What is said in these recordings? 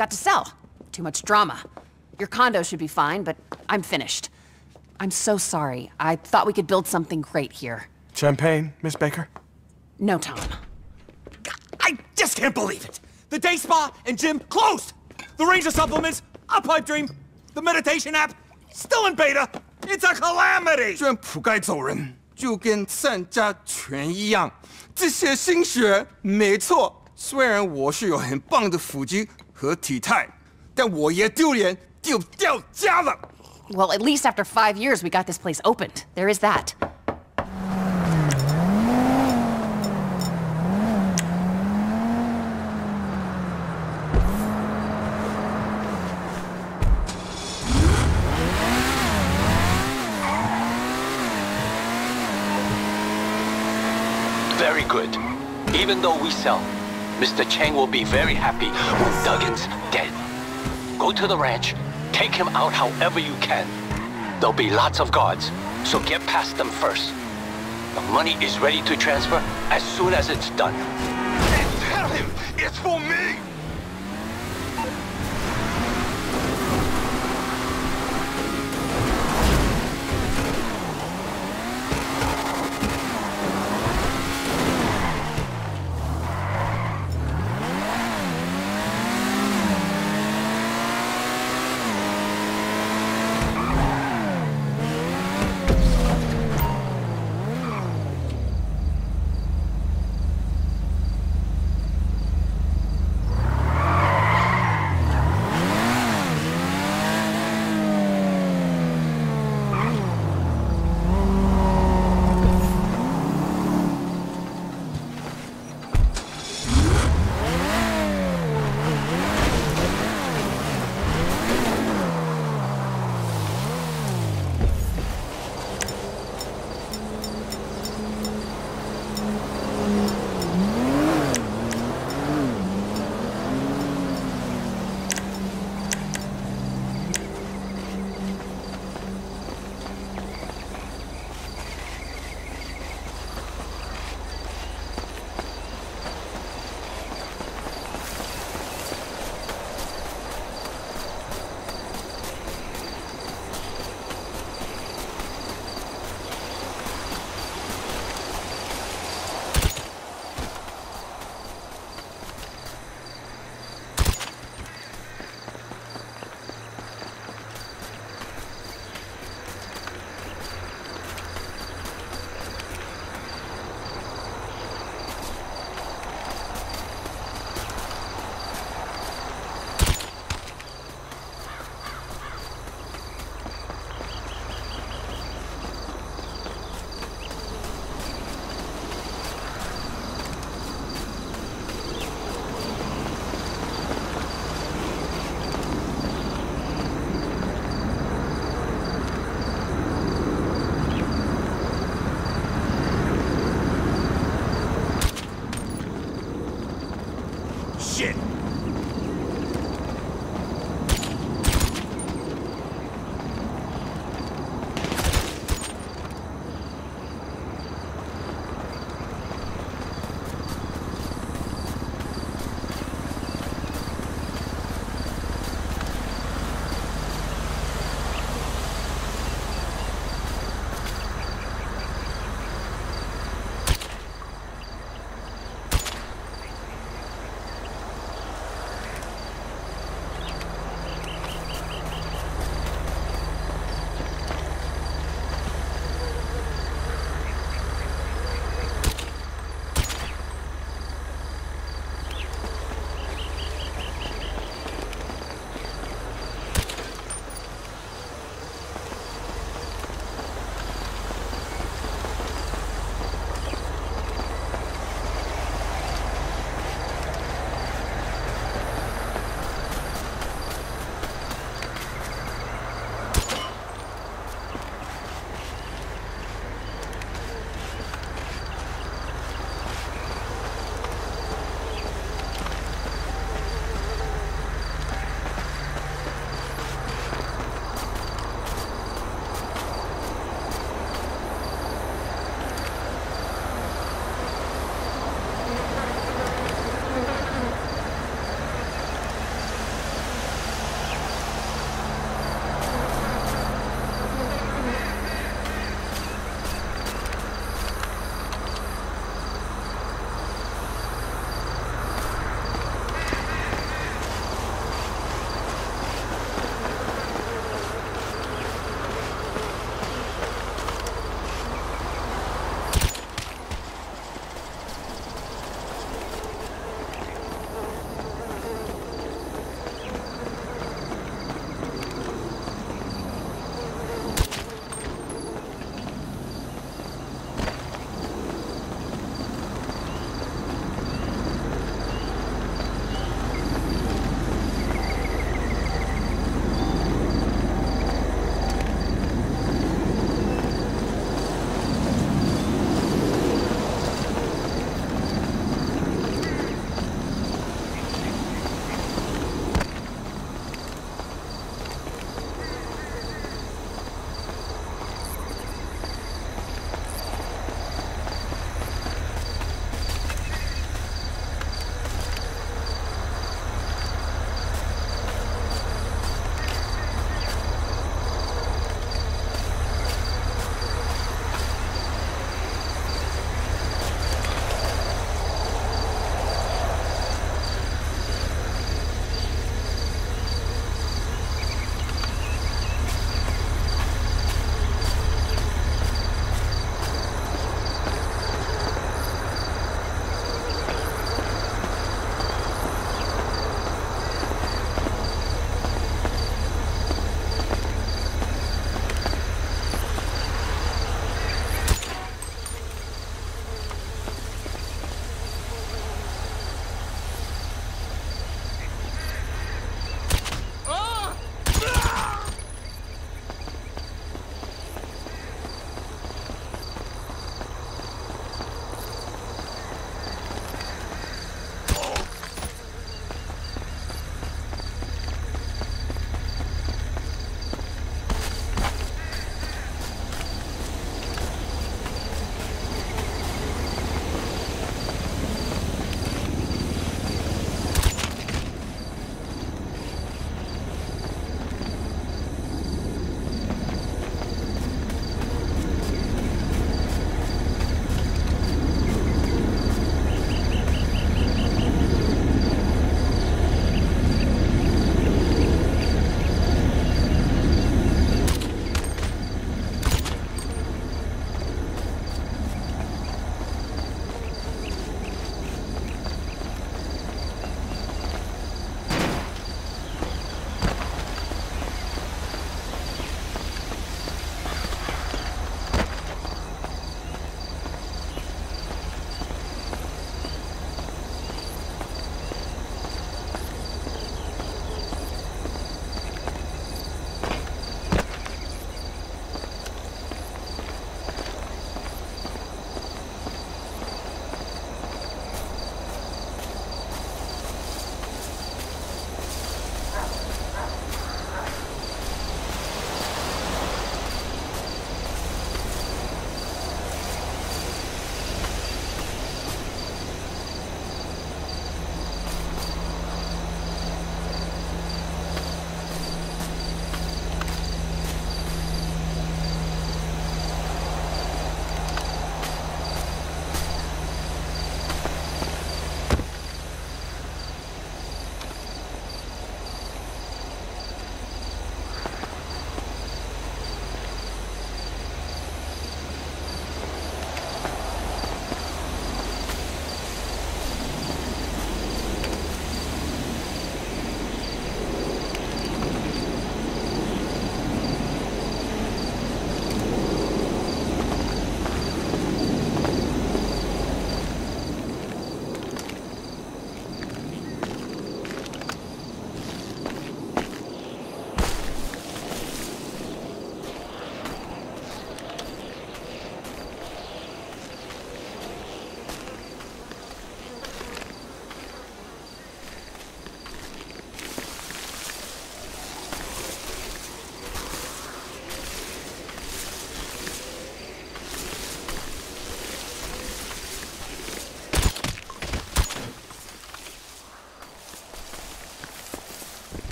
got to sell. Too much drama. Your condo should be fine, but I'm finished. I'm so sorry. I thought we could build something great here. Champagne, Miss Baker? No, Tom. I just can't believe it! The day spa and gym closed! The Ranger supplements, a pipe dream, the meditation app, still in beta! It's a calamity! 居然仆该走人，就跟散家全一样。这些心血没错，虽然我是有很棒的腹肌和体态，但我也丢脸丢掉家了。 Well, at least after 5 years, we got this place opened. There is that. Very good. Even though we sell, Mr. Chang will be very happy with Duggan's dead. Go to the ranch. Take him out however you can. There'll be lots of guards, so get past them first. The money is ready to transfer as soon as it's done. And tell him it's for me.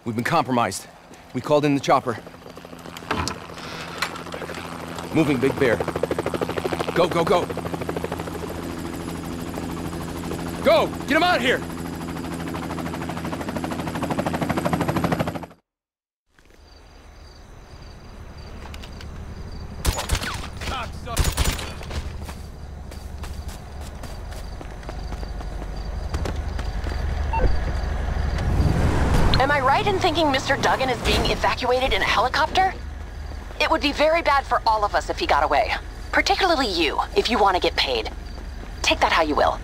We've been compromised. We called in the chopper. Moving, Big Bear. Go, go, go! Go! Get him out of here! Am I right in thinking Mr. Duggan is being evacuated in a helicopter? It would be very bad for all of us if he got away. Particularly you, if you want to get paid. Take that how you will.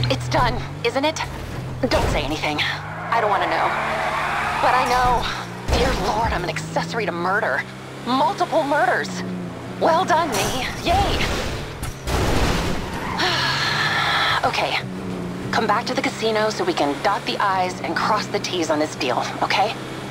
It's done, isn't it? Don't say anything. I don't want to know. But I know. Dear Lord, I'm an accessory to murder. Multiple murders. Well done, me. Yay! Okay. Come back to the casino so we can dot the I's and cross the T's on this deal, okay?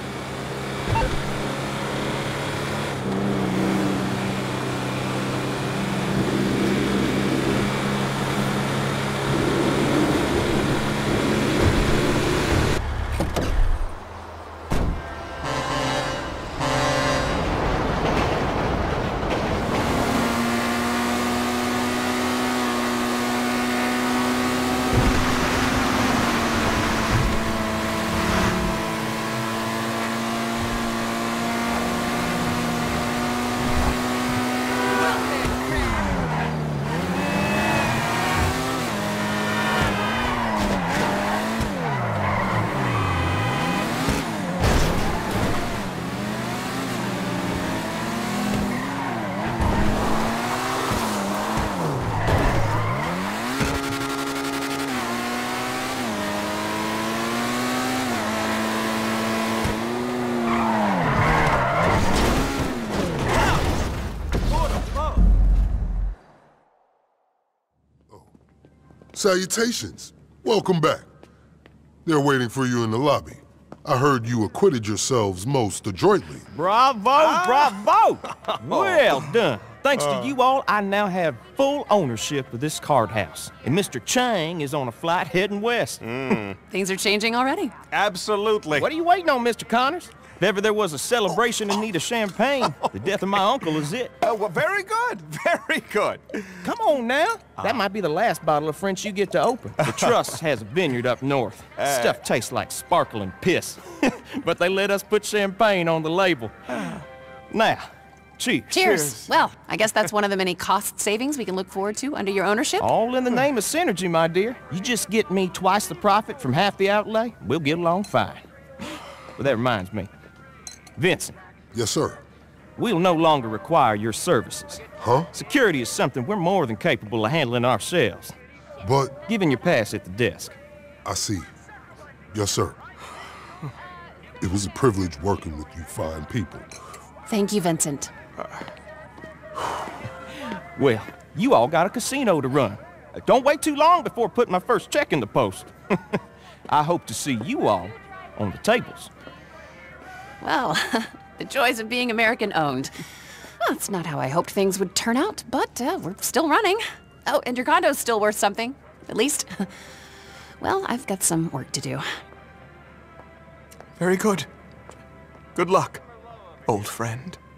Salutations. Welcome back. They're waiting for you in the lobby. I heard you acquitted yourselves most adroitly. Bravo, bravo! Well done. Thanks to you all, I now have full ownership of this card house. And Mr. Chang is on a flight heading west. Things are changing already. Absolutely. What are you waiting on, Mr. Connors? If ever there was a celebration in need of champagne, the death of my uncle is it. Well, very good. Very good. Come on now. That might be the last bottle of French you get to open. The Trust has a vineyard up north. Stuff tastes like sparkling piss. But they let us put champagne on the label. Now, cheers. Cheers. Well, I guess that's one of the many cost savings we can look forward to under your ownership. All in the name of synergy, my dear. You just get me twice the profit from half the outlay, we'll get along fine. But that reminds me. Vincent. Yes, sir. We'll no longer require your services. Huh? Security is something we're more than capable of handling ourselves. But... Given your pass at the desk. I see. Yes, sir. It was a privilege working with you fine people. Thank you, Vincent. Well, you all got a casino to run. Don't wait too long before putting my first check in the post. I hope to see you all on the tables. Well, the joys of being American-owned. Well, it's not how I hoped things would turn out, but we're still running. Oh, and your condo's still worth something. At least. Well, I've got some work to do. Very good. Good luck, old friend.